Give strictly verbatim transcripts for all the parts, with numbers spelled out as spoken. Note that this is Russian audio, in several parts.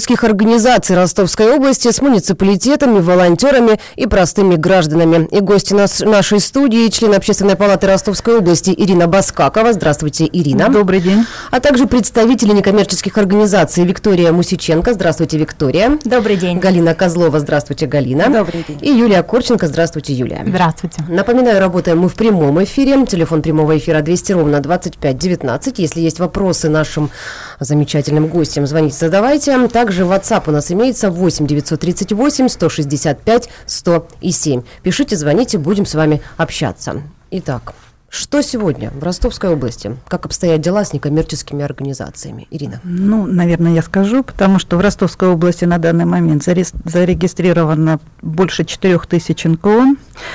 организаций Ростовской области с муниципалитетами, волонтерами и простыми гражданами. И гости нас, нашей студии, член Общественной палаты Ростовской области Ирина Баскакова. Здравствуйте, Ирина. Добрый день. А также представители некоммерческих организаций Виктория Мусиченко. Здравствуйте, Виктория. Добрый день. Галина Козлова. Здравствуйте, Галина. Добрый день. И Юлия Корченко. Здравствуйте, Юлия. Здравствуйте. Напоминаю, работаем мы в прямом эфире. Телефон прямого эфира двести ровно двадцать пять девятнадцать. Если есть вопросы нашим замечательным гостям, звоните, задавайте. Также WhatsApp у нас имеется восемь девятьсот тридцать восемь сто шестьдесят пять сто семь. Пишите, звоните, будем с вами общаться. Итак, что сегодня в Ростовской области? Как обстоят дела с некоммерческими организациями? Ирина. Ну, наверное, я скажу, потому что в Ростовской области на данный момент зарегистрировано больше четырех тысяч эн ка о.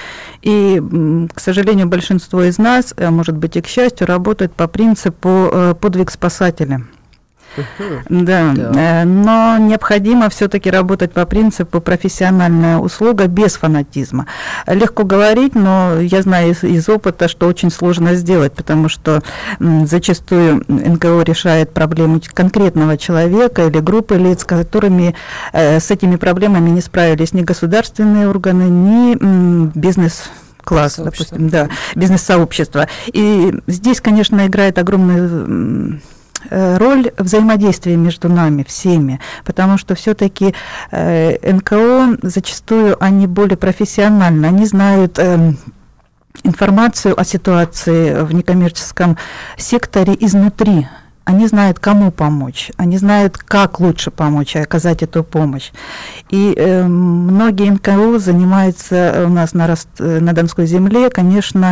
И, к сожалению, большинство из нас, может быть, и к счастью, работает по принципу подвиг спасателя. Uh-huh. Да, да, но необходимо все-таки работать по принципу профессиональная услуга без фанатизма. Легко говорить, но я знаю из, из опыта, что очень сложно сделать, потому что м, зачастую эн ка о решает проблемы конкретного человека или группы лиц, которыми э, с этими проблемами не справились ни государственные органы, ни м, бизнес. Класс, допустим, да, бизнес-сообщество. И здесь, конечно, играет огромную роль взаимодействия между нами всеми, потому что все-таки э, эн ка о зачастую они более профессиональны, они знают э, информацию о ситуации в некоммерческом секторе изнутри. Они знают, кому помочь, они знают, как лучше помочь и оказать эту помощь. И э, многие эн ка о занимаются у нас на, Рост... на Донской земле, конечно,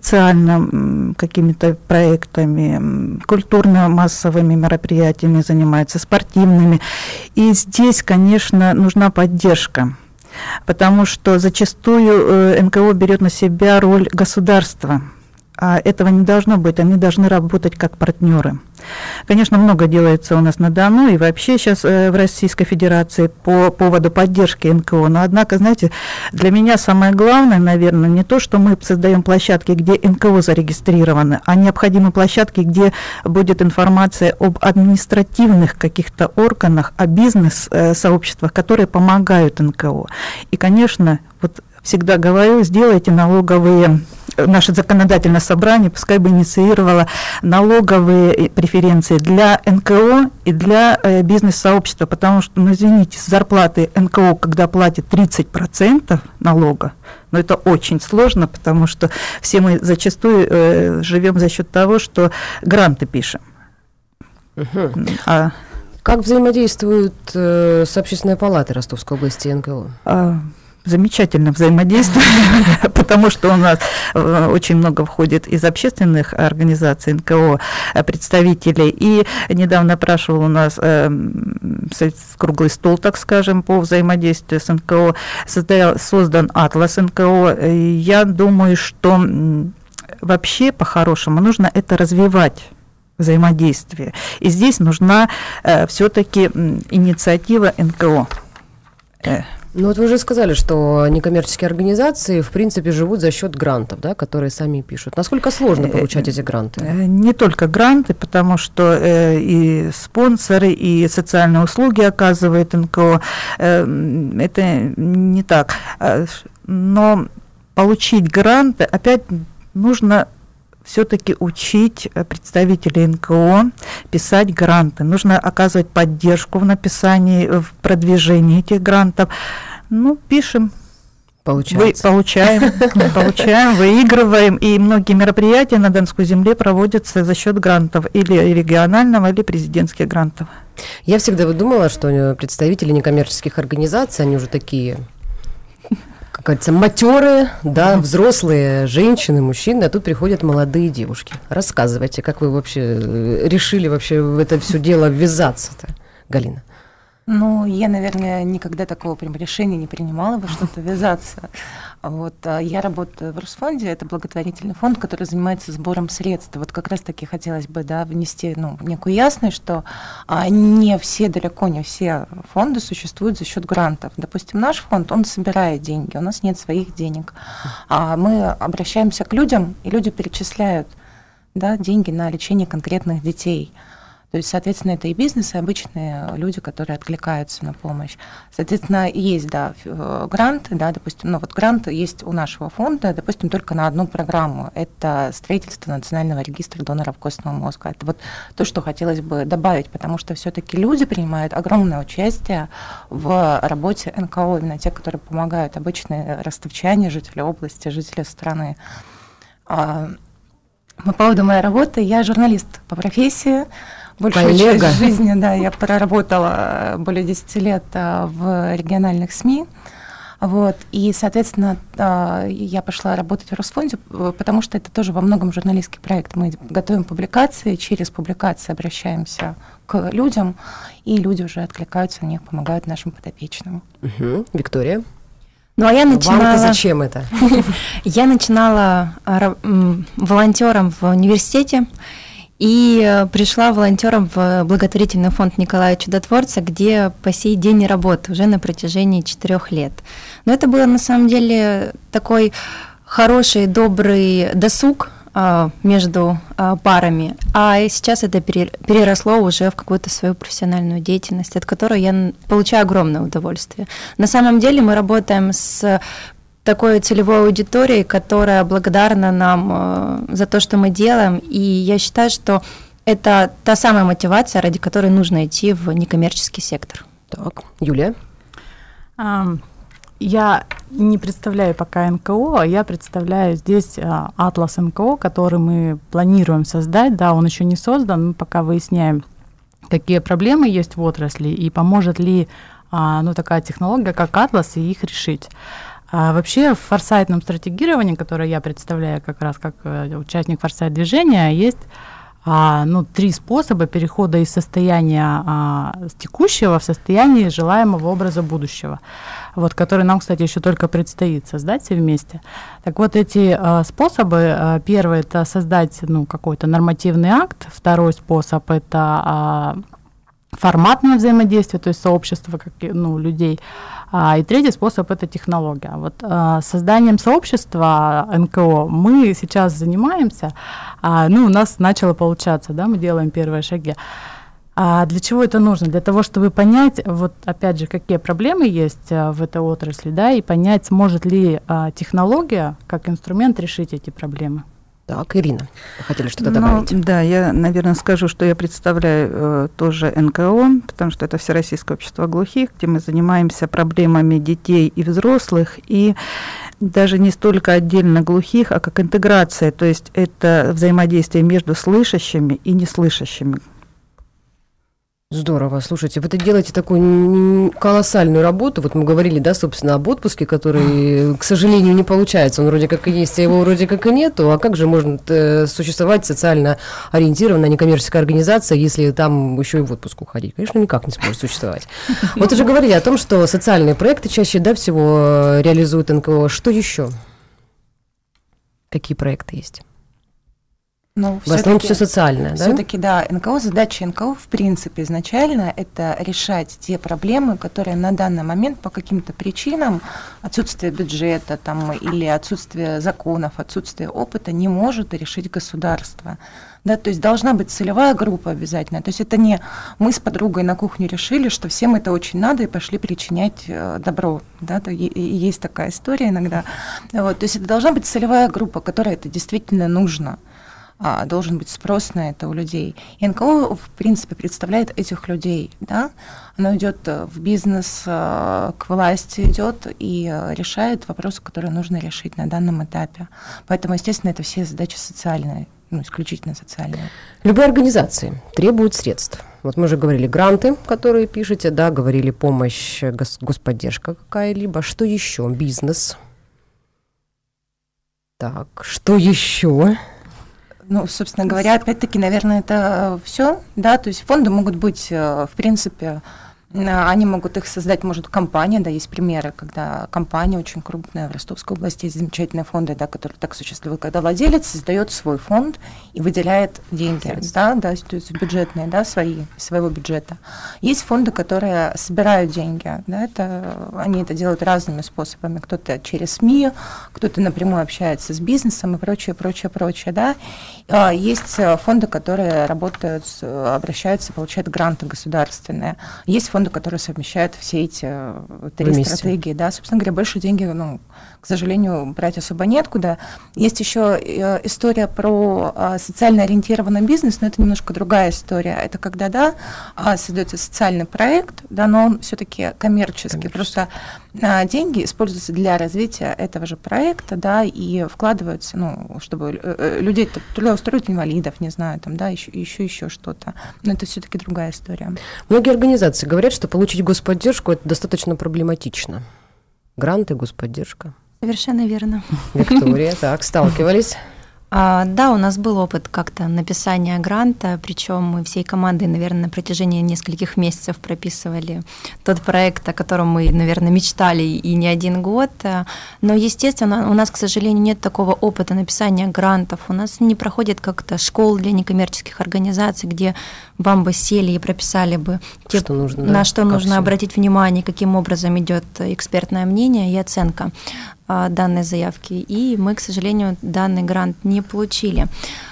социально какими-то проектами, культурно-массовыми мероприятиями занимаются, спортивными. И здесь, конечно, нужна поддержка, потому что зачастую эн ка о берет на себя роль государства. А этого не должно быть, они должны работать как партнеры. Конечно, много делается у нас на Дону и вообще сейчас э, в Российской Федерации по поводу поддержки эн ка о. Но, однако, знаете, для меня самое главное, наверное, не то, что мы создаем площадки, где эн ка о зарегистрированы, а необходимы площадки, где будет информация об административных каких-то органах, о бизнес-сообществах, которые помогают эн ка о. И, конечно, вот всегда говорю, сделайте налоговые... Наше законодательное собрание пускай бы инициировало налоговые преференции для эн ка о и для э, бизнес-сообщества, потому что, ну, извините, с зарплаты эн ка о, когда платит тридцать процентов налога, но это очень сложно, потому что все мы зачастую э, живем за счет того, что гранты пишем. Угу. А, как взаимодействуют э, с Общественной палатой Ростовской области эн ка о? А, Замечательно взаимодействие, потому что у нас очень много входит из общественных организаций эн ка о представителей. И недавно прошел у нас круглый стол, так скажем, по взаимодействию с эн ка о. Создал, создан атлас эн ка о. И я думаю, что вообще по-хорошему нужно это развивать. Взаимодействие. И здесь нужна все-таки инициатива эн ка о. Ну вот вы уже сказали, что некоммерческие организации, в принципе, живут за счет грантов, да, которые сами пишут. Насколько сложно получать эти гранты? Не только гранты, потому что э, и спонсоры, и социальные услуги оказывает эн ка о. Э, это не так. Но получить гранты, опять нужно все-таки учить представителей эн ка о писать гранты. Нужно оказывать поддержку в написании, в продвижении этих грантов. Ну, пишем. Получается. Вы, получаем, получаем, выигрываем. И многие мероприятия на Донской земле проводятся за счет грантов, или регионального, или президентских грантов. Я всегда думала, что представители некоммерческих организаций, они уже такие... как говорится, матерые, да, взрослые женщины, мужчины, а тут приходят молодые девушки. Рассказывайте, как вы вообще решили вообще в это все дело ввязаться-то, Галина? Ну, я, наверное, никогда такого прям решения не принимала во что-то ввязаться. Вот, я работаю в Росфонде, это благотворительный фонд, который занимается сбором средств. Вот как раз-таки хотелось бы, да, внести, ну, некую ясность, что а, не все, далеко не все фонды существуют за счет грантов. Допустим, наш фонд, он собирает деньги, у нас нет своих денег. А мы обращаемся к людям, и люди перечисляют, да, деньги на лечение конкретных детей. То есть, соответственно, это и бизнес, и обычные люди, которые откликаются на помощь. Соответственно, есть, да, гранты, да, допустим, ну вот гранты есть у нашего фонда, допустим, только на одну программу. Это строительство национального регистра доноров костного мозга. Это вот то, что хотелось бы добавить, потому что все-таки люди принимают огромное участие в работе эн ка о, именно те, которые помогают, обычные ростовчане, жители области, жители страны. По поводу моей работы, я журналист по профессии. Большую часть жизни, да, я проработала более десяти лет в региональных СМИ. Вот, и, соответственно, я пошла работать в Росфонде, потому что это тоже во многом журналистский проект. Мы готовим публикации, через публикации обращаемся к людям, и люди уже откликаются на них, помогают нашим подопечным. Угу. Виктория? Ну, а я начинала... Вам-то зачем это? Я начинала волонтером в университете и пришла волонтером в благотворительный фонд Николая Чудотворца, где по сей день и работаю уже на протяжении четырех лет. Но это было на самом деле такой хороший, добрый досуг между парами, а сейчас это переросло уже в какую-то свою профессиональную деятельность, от которой я получаю огромное удовольствие. На самом деле мы работаем с такой целевой аудиторией, которая благодарна нам за то, что мы делаем, и я считаю, что это та самая мотивация, ради которой нужно идти в некоммерческий сектор. Так, Юлия? Я не представляю пока эн ка о, а я представляю здесь атлас эн ка о, который мы планируем создать. Да, он еще не создан, мы пока выясняем, какие проблемы есть в отрасли и поможет ли ну, такая технология, как атлас, и их решить. А вообще в форсайтном стратегировании, которое я представляю как раз как участник форсайт-движения, есть а, ну, три способа перехода из состояния а, текущего в состояние желаемого образа будущего, вот, который нам, кстати, еще только предстоит создать все вместе. Так вот, эти а, способы, а, первый – это создать ну, какой-то нормативный акт, второй способ – это а, форматное взаимодействие, то есть сообщество как, ну, людей, а, и третий способ – это технология. Вот, а, созданием сообщества эн ка о мы сейчас занимаемся, а, ну, у нас начало получаться, да, мы делаем первые шаги. А для чего это нужно? Для того, чтобы понять, вот опять же, какие проблемы есть а, в этой отрасли, да, и понять, сможет ли а, технология как инструмент решить эти проблемы. Так, Ирина, вы хотели что-то добавить? Ну, да, я, наверное, скажу, что я представляю э, тоже эн ка о, потому что это Всероссийское общество глухих, где мы занимаемся проблемами детей и взрослых, и даже не столько отдельно глухих, а как интеграция, то есть это взаимодействие между слышащими и неслышащими. Здорово, слушайте, вы это делаете такую колоссальную работу, вот мы говорили, да, собственно, об отпуске, который, к сожалению, не получается, он вроде как и есть, а его вроде как и нету, а как же может э, существовать социально ориентированная некоммерческая организация, если там еще и в отпуск уходить? Конечно, никак не сможет существовать. Вот уже говорили о том, что социальные проекты чаще, да, всего реализуют эн ка о, что еще? Какие проекты есть? Ну, в основном все социальное, да? Все-таки, да, эн ка о, задача эн ка о, в принципе, изначально это решать те проблемы, которые на данный момент по каким-то причинам, отсутствие бюджета там, или отсутствие законов, отсутствие опыта не может решить государство. Да, то есть должна быть целевая группа обязательно. То есть это не мы с подругой на кухне решили, что всем это очень надо, и пошли причинять э, добро. Да, то и, и есть такая история иногда. Вот, то есть это должна быть целевая группа, которой это действительно нужно. А, должен быть спрос на это у людей. И эн ка о, в принципе, представляет этих людей, да? Оно идет в бизнес, к власти идет и решает вопросы, которые нужно решить на данном этапе. Поэтому, естественно, это все задачи социальные, ну, исключительно социальные. Любые организации требуют средств. Вот мы уже говорили гранты, которые пишете, да, говорили помощь, гос- господдержка какая-либо. Что еще? Бизнес. Так, что еще? Ну, собственно говоря, опять-таки, наверное, это все, да, то есть фонды могут быть, в принципе, Они могут их создать, может, компания, да, есть примеры, когда компания очень крупная в Ростовской области, есть замечательные фонды, да, которые так существуют, когда владелец создает свой фонд и выделяет деньги, да, да, то есть бюджетные, да, свои, своего бюджета. Есть фонды, которые собирают деньги, да, это, они это делают разными способами, кто-то через СМИ, кто-то напрямую общается с бизнесом и прочее, прочее, прочее, да. Есть фонды, которые работают, обращаются, получают гранты государственные. Есть фонды, которые совмещают все эти три вместе. Стратегии. Да, собственно говоря, больше деньги, ну, к сожалению, брать особо неоткуда. Есть еще история про социально ориентированный бизнес, но это немножко другая история. Это когда, да, создается социальный проект, да, но он все-таки коммерческий. Просто деньги используются для развития этого же проекта, да, и вкладываются, ну, чтобы людей трудоустроить, инвалидов, не знаю, там, да, еще, еще, еще что-то. Но это все-таки другая история. Многие организации говорят, что получить господдержку это достаточно проблематично. Гранты, господдержка. Совершенно верно. Виктория, так, сталкивались? А, да, у нас был опыт как-то написания гранта, причем мы всей командой, наверное, на протяжении нескольких месяцев прописывали тот проект, о котором мы, наверное, мечтали и не один год. Но, естественно, у нас, к сожалению, нет такого опыта написания грантов. У нас не проходит как-то школ для некоммерческих организаций, где вам бы сели и прописали бы, те, что нужно, на да, что нужно все. Обратить внимание, каким образом идет экспертное мнение и оценка данной заявки, и мы, к сожалению, данный грант не получили.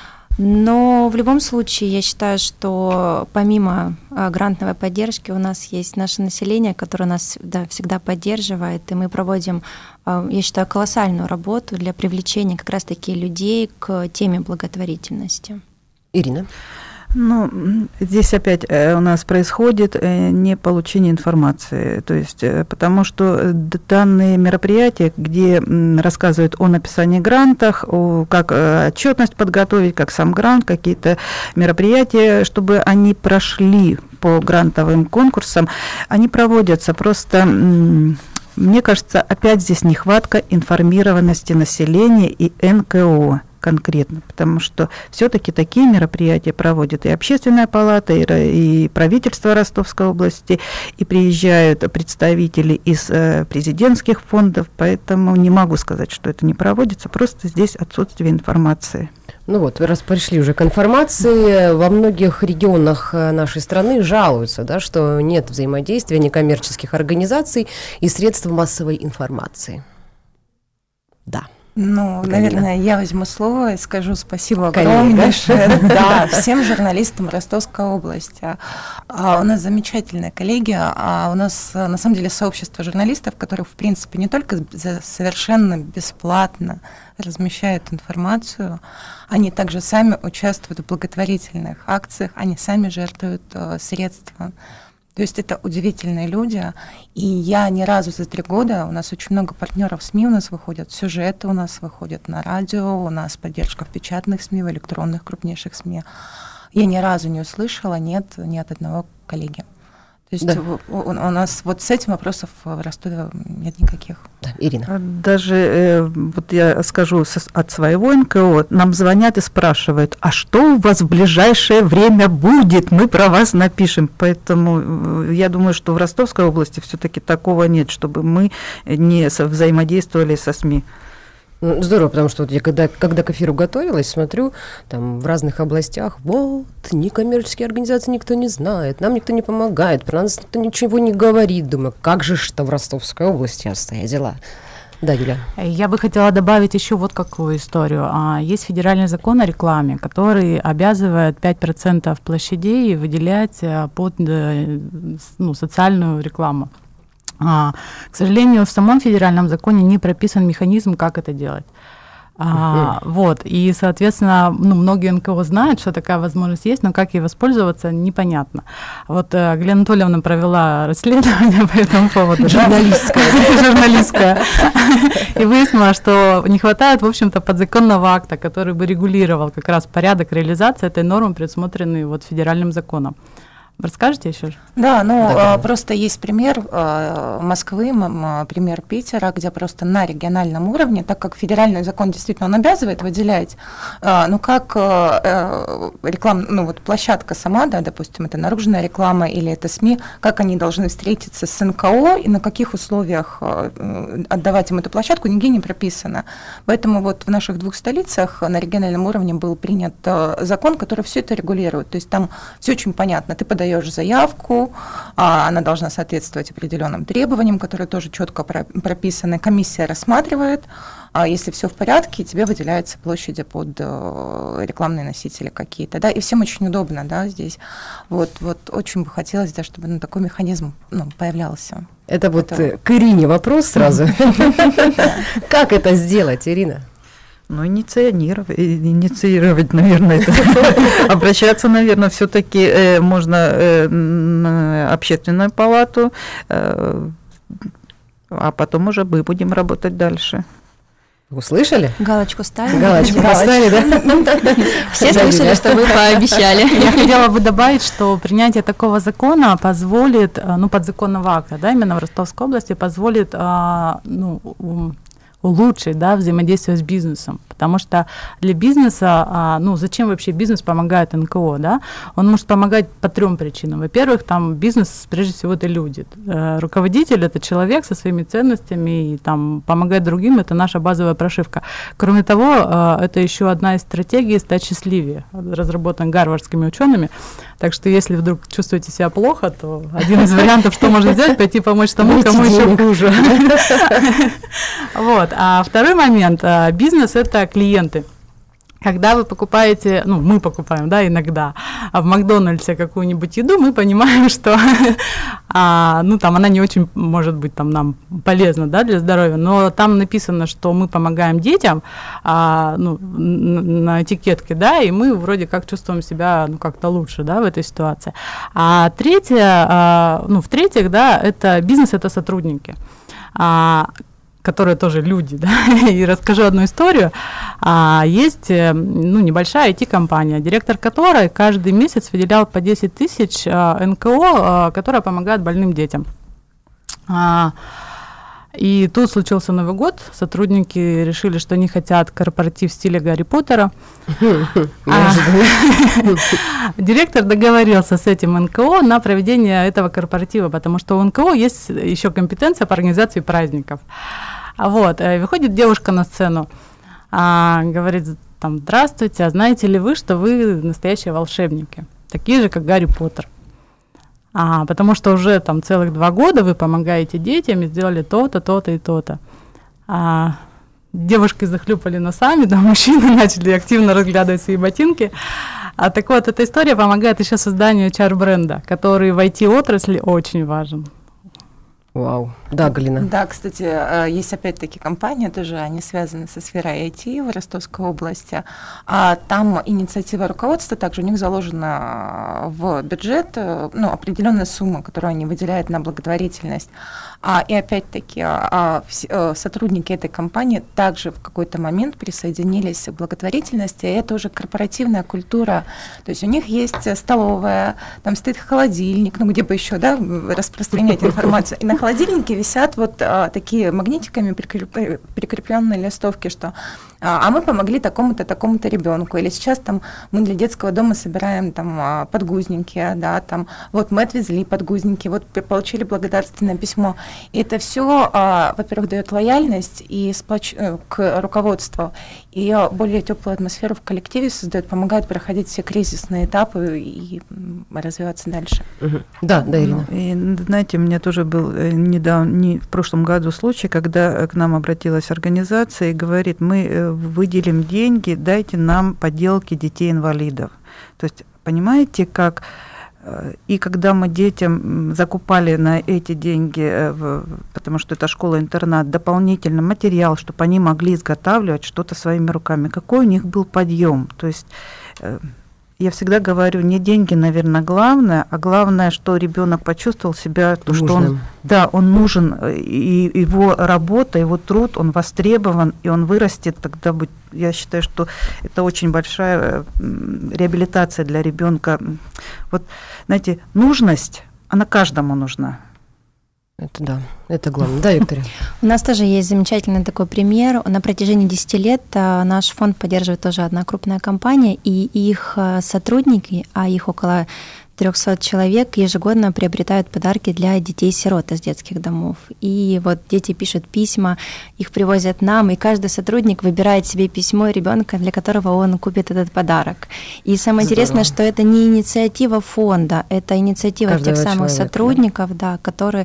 Но в любом случае я считаю, что помимо грантовой поддержки у нас есть наше население, которое нас, да, всегда поддерживает, и мы проводим, я считаю, колоссальную работу для привлечения как раз-таки людей к теме благотворительности. Ирина? Ну, здесь опять у нас происходит не получение информации, то есть потому что данные мероприятия, где рассказывают о написании грантах, о, как отчетность подготовить, как сам грант, какие-то мероприятия, чтобы они прошли по грантовым конкурсам, они проводятся просто... Мне кажется, опять здесь нехватка информированности населения и эн ка о конкретно, потому что все-таки такие мероприятия проводят и Общественная палата, и, и правительство Ростовской области, и приезжают представители из э, президентских фондов, поэтому не могу сказать, что это не проводится, просто здесь отсутствие информации. Ну вот, раз пришли уже к информации, во многих регионах нашей страны жалуются, да, что нет взаимодействия некоммерческих организаций и средств массовой информации. Да. Ну, Галина. Наверное, я возьму слово и скажу спасибо огромнейшее, да, всем журналистам Ростовской области. А у нас замечательная коллегия, а у нас на самом деле сообщество журналистов, которые, в принципе, не только совершенно бесплатно размещают информацию, они также сами участвуют в благотворительных акциях, они сами жертвуют э, средства. То есть это удивительные люди, и я ни разу за три года, у нас очень много партнеров СМИ у нас выходят, сюжеты у нас выходят на радио, у нас поддержка в печатных СМИ, в электронных крупнейших СМИ. Я ни разу не услышала нет ни от одного коллеги. То есть да. у, у, у нас вот с этим вопросов в Ростове нет никаких. Да, Ирина. Даже, э, вот я скажу со, от своего эн ка о, нам звонят и спрашивают, а что у вас в ближайшее время будет, мы про вас напишем. Поэтому э, я думаю, что в Ростовской области все-таки такого нет, чтобы мы не со, взаимодействовали со СМИ. Здорово, потому что вот я когда, когда к эфиру готовилась, смотрю, там в разных областях, вот, некоммерческие организации никто не знает, нам никто не помогает, про нас никто ничего не говорит. Думаю, как же что в Ростовской области обстоят дела? Да, Юля. Я бы хотела добавить еще вот какую историю. Есть федеральный закон о рекламе, который обязывает пять процентов площадей выделять под ну, социальную рекламу. А, к сожалению, в самом федеральном законе не прописан механизм, как это делать. А, uh-huh. Вот, и, соответственно, ну, многие эн ка о знают, что такая возможность есть, но как ей воспользоваться, непонятно. Вот э, Галина Анатольевна провела расследование по этому поводу. Журналистское. Журналистское. И выяснила, что не хватает, в общем-то, подзаконного акта, который бы регулировал как раз порядок реализации этой нормы, предусмотренной вот федеральным законом. Расскажете еще? Да, ну Да, да. просто есть пример э, Москвы, м, пример Питера, где просто на региональном уровне, так как федеральный закон действительно он обязывает выделять, э, ну как э, реклам, ну вот площадка сама, да, допустим, это наружная реклама или это СМИ, как они должны встретиться с эн ка о и на каких условиях э, отдавать им эту площадку, нигде не прописано. Поэтому вот в наших двух столицах на региональном уровне был принят э, закон, который все это регулирует. То есть там все очень понятно. Ты подаешь заявку, а, она должна соответствовать определенным требованиям, которые тоже четко прописаны. Комиссия рассматривает, а если все в порядке, тебе выделяются площади под э, рекламные носители какие-то, да, и всем очень удобно, да, здесь. Вот, вот очень бы хотелось, да, чтобы ну, такой механизм ну, появлялся. Это вот это... к Ирине вопрос сразу. Как это сделать, Ирина? Ну, инициировать, инициировать, наверное, это. Обращаться, наверное, все-таки э, можно э, на общественную палату, э, а потом уже мы будем работать дальше. Услышали? Галочку ставим. Галочку поставили, да? Все слышали, что вы пообещали. Я хотела бы добавить, что принятие такого закона позволит, ну, подзаконного акта, да, именно в Ростовской области, позволит, ну, улучшить, да, взаимодействие с бизнесом, потому что для бизнеса, ну, зачем вообще бизнес помогает эн ка о, да? Он может помогать по трем причинам. Во-первых, там бизнес, прежде всего, это люди. Руководитель – это человек со своими ценностями, и там помогать другим – это наша базовая прошивка. Кроме того, это еще одна из стратегий стать счастливее, разработанная гарвардскими учеными. Так что, если вдруг чувствуете себя плохо, то один из вариантов, что можно сделать, пойти помочь тому, кому еще хуже. Вот. А второй момент, бизнес – это клиенты. Когда вы покупаете, ну, мы покупаем, да, иногда в Макдональдсе какую-нибудь еду, мы понимаем, что, а, ну, там она не очень, может быть, там нам полезна, да, для здоровья, но там написано, что мы помогаем детям, а, ну, на этикетке, да, и мы вроде как чувствуем себя, ну, как-то лучше, да, в этой ситуации. А третье, а, ну, в-третьих, да, это бизнес, это сотрудники. А, которые тоже люди, да, и расскажу одну историю. А, есть, ну, небольшая ай ти-компания, директор которой каждый месяц выделял по десять тысяч а, эн ка о, а, которая помогает больным детям. А, и тут случился Новый год, сотрудники решили, что они хотят корпоратив в стиле Гарри Поттера. Директор договорился с этим эн ка о на проведение этого корпоратива, потому что у эн ка о есть еще компетенция по организации праздников. Вот, выходит девушка на сцену, говорит, там, здравствуйте, а знаете ли вы, что вы настоящие волшебники, такие же, как Гарри Поттер? А, потому что уже там целых два года вы помогаете детям и сделали то-то, то-то и то-то. А, девушки захлюпали носами, да, мужчины начали активно разглядывать свои ботинки. А так вот, эта история помогает еще созданию эйч ар-бренда, который в ай ти-отрасли очень важен. Вау. Да, Галина. Да, кстати, есть опять-таки компания, тоже они связаны со сферой ай ти в Ростовской области. А там инициатива руководства, также у них заложена в бюджет, ну, определенная сумма, которую они выделяют на благотворительность. А, и опять-таки а, а, сотрудники этой компании также в какой-то момент присоединились к благотворительности, и это уже корпоративная культура. То есть у них есть столовая, там стоит холодильник, ну где бы еще, да, распространять информацию. И на холодильнике висят вот а, такие магнитиками прикреп... прикрепленные листовки, что а, а мы помогли такому-то, такому-то ребенку. Или сейчас там мы для детского дома собираем там подгузники, да, там вот мы отвезли подгузники, вот получили благодарственное письмо. И это все, а, во-первых, дает лояльность и сплоч... к руководству, и более теплую атмосферу в коллективе создает, помогает проходить все кризисные этапы и развиваться дальше. Угу. Да, да, Ирина. Ну, и, знаете, у меня тоже был недавно, не, в прошлом году случай, когда к нам обратилась организация и говорит, мы выделим деньги, дайте нам поделки детей-инвалидов. То есть, понимаете, как... И когда мы детям закупали на эти деньги, потому что это школа-интернат, дополнительно материал, чтобы они могли изготавливать что-то своими руками, какой у них был подъем. То есть я всегда говорю, не деньги, наверное, главное, а главное, что ребенок почувствовал себя, то, что он, да, он нужен, и его работа, его труд, он востребован, и он вырастет, тогда будет, я считаю, что это очень большая реабилитация для ребенка. Вот, знаете, нужность, она каждому нужна. Это да, это главное. Да, Виктория? У нас тоже есть замечательный такой пример. На протяжении десяти лет наш фонд поддерживает тоже одна крупная компания, и их сотрудники, а их около трехсот человек, ежегодно приобретают подарки для детей-сирот из детских домов. И вот дети пишут письма, их привозят нам, и каждый сотрудник выбирает себе письмо ребенка, для которого он купит этот подарок. И самое Здорово. Интересное, что это не инициатива фонда, это инициатива Каждого тех самых человека, сотрудников, да, да, которые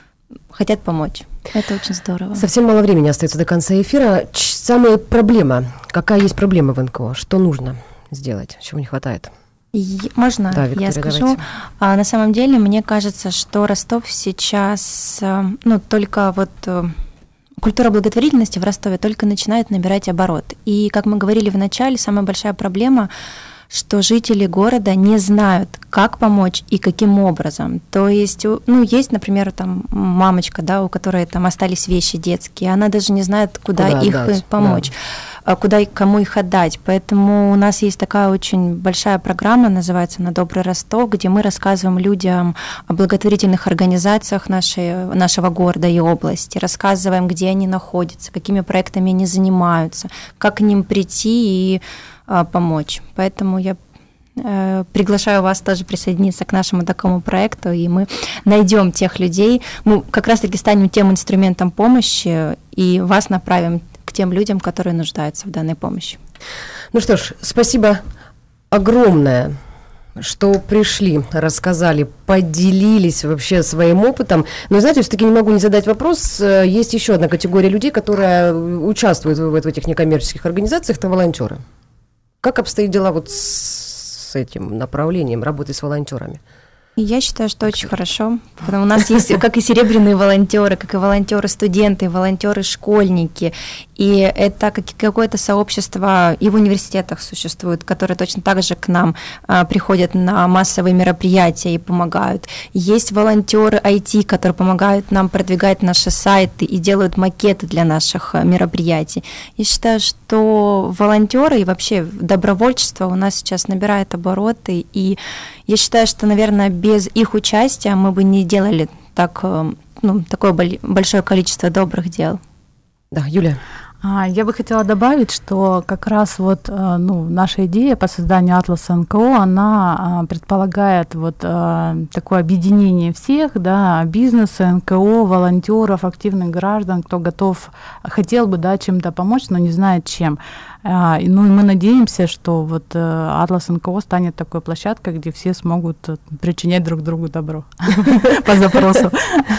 хотят помочь. Это очень здорово. Совсем мало времени остается до конца эфира. Ч- самая проблема. Какая есть проблема в эн ка о? Что нужно сделать? Чего не хватает? И можно да, Виктория, я скажу? А, на самом деле, мне кажется, что Ростов сейчас, ну, только вот культура благотворительности в Ростове только начинает набирать оборот. И, как мы говорили в начале, самая большая проблема, что жители города не знают, как помочь и каким образом. То есть, ну, есть, например, там мамочка, да, у которой там остались вещи детские, она даже не знает, куда, куда их отдать, помочь, да. куда кому их отдать. Поэтому у нас есть такая очень большая программа, называется «На добрый Ростов», где мы рассказываем людям о благотворительных организациях нашей, нашего города и области, рассказываем, где они находятся, какими проектами они занимаются, как к ним прийти и помочь. Поэтому я э, приглашаю вас тоже присоединиться к нашему такому проекту, и мы найдем тех людей. Мы как раз-таки станем тем инструментом помощи и вас направим к тем людям, которые нуждаются в данной помощи. Ну что ж, спасибо огромное, что пришли, рассказали, поделились вообще своим опытом. Но, знаете, все-таки не могу не задать вопрос. Есть еще одна категория людей, которая участвует в, в этих некоммерческих организациях, это волонтеры. Как обстоят дела вот с этим направлением работы с волонтерами? Я считаю, что очень хорошо. Потому у нас есть как и серебряные волонтеры, как и волонтеры-студенты, волонтеры-школьники. И это как какое-то сообщество и в университетах существует, которые точно так же к нам а, приходят на массовые мероприятия и помогают. Есть волонтеры ай ти, которые помогают нам продвигать наши сайты и делают макеты для наших мероприятий. Я считаю, что волонтеры и вообще добровольчество у нас сейчас набирает обороты, и я считаю, что, наверное, без их участия мы бы не делали так, ну, такое большое количество добрых дел. Да, Юлия. Я бы хотела добавить, что как раз вот, ну, наша идея по созданию атласа эн ка о, она предполагает вот такое объединение всех, да, бизнеса, эн ка о, волонтеров, активных граждан, кто готов, хотел бы, да, чем-то помочь, но не знает чем. Ну и мы надеемся, что вот атлас эн ка о станет такой площадкой, где все смогут причинять друг другу добро по запросу.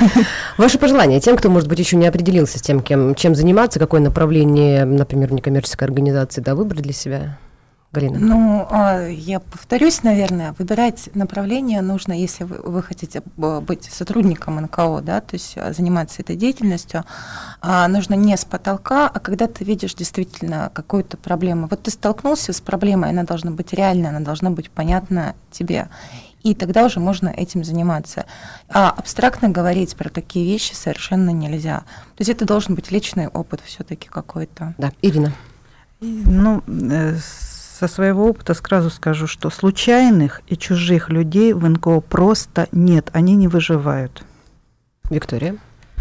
Ваши пожелания тем, кто, может быть, еще не определился с тем, кем, чем заниматься, какое направление, например, некоммерческой организации, да, выбрать для себя? Галина. Ну, я повторюсь, наверное, выбирать направление нужно, если вы, вы хотите быть сотрудником эн ка о, да, то есть заниматься этой деятельностью, нужно не с потолка, а когда ты видишь действительно какую-то проблему. Вот ты столкнулся с проблемой, она должна быть реальной, она должна быть понятна тебе. И тогда уже можно этим заниматься. А абстрактно говорить про такие вещи совершенно нельзя. То есть это должен быть личный опыт все-таки какой-то. Да, Ирина. Ну, со своего опыта сразу скажу, что случайных и чужих людей в эн ка о просто нет, они не выживают. Виктория.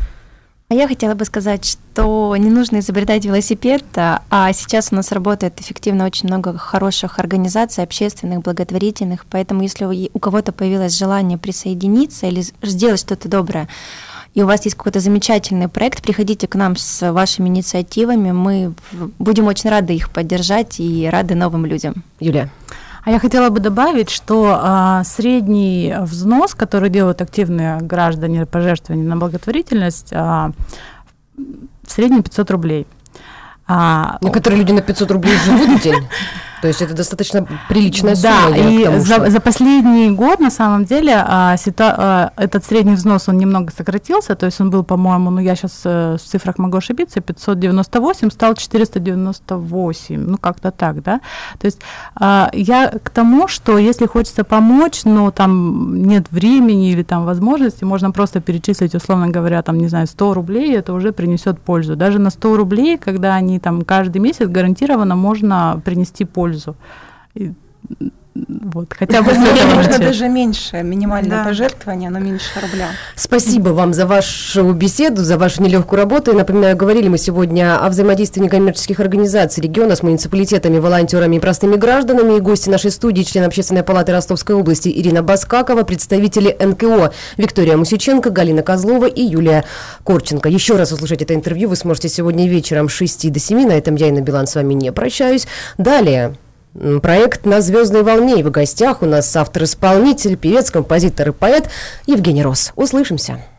А я хотела бы сказать, что не нужно изобретать велосипед, а сейчас у нас работает эффективно очень много хороших организаций, общественных, благотворительных, поэтому если у кого-то появилось желание присоединиться или сделать что-то доброе, и у вас есть какой-то замечательный проект, приходите к нам с вашими инициативами, мы будем очень рады их поддержать и рады новым людям. Юлия. А я хотела бы добавить, что а, средний взнос, который делают активные граждане пожертвования на благотворительность, а, в среднем пятьсот рублей. А, Некоторые люди на пятьсот рублей живут в день. То есть это достаточно приличная сумма. Да, и тому, за, что... за последний год, на самом деле, а, ситуа- а, этот средний взнос, он немного сократился, то есть он был, по-моему, ну я сейчас э, в цифрах могу ошибиться, пятьсот девяносто восемь, стал четыреста девяносто восемь, ну как-то так, да. То есть а, я к тому, что если хочется помочь, но там нет времени или там возможности, можно просто перечислить, условно говоря, там, не знаю, сто рублей, это уже принесет пользу. Даже на сто рублей, когда они там каждый месяц гарантированно можно принести пользу. И, вот, хотя бы можно даже меньше, минимальное да. пожертвование, оно меньше рубля. Спасибо вам за вашу беседу, за вашу нелегкую работу. И напоминаю, говорили мы сегодня о взаимодействии некоммерческих организаций региона с муниципалитетами, волонтерами и простыми гражданами. И гости нашей студии, член Общественной палаты Ростовской области Ирина Баскакова, представители эн ка о Виктория Мусиченко, Галина Козлова и Юлия Корченко. Еще раз услышать это интервью вы сможете сегодня вечером с шести до семи. На этом я, Инна Билан, с вами не прощаюсь. Далее. Проект «На звездной волне». И в гостях у нас автор-исполнитель, певец, композитор и поэт Евгений Рос. Услышимся.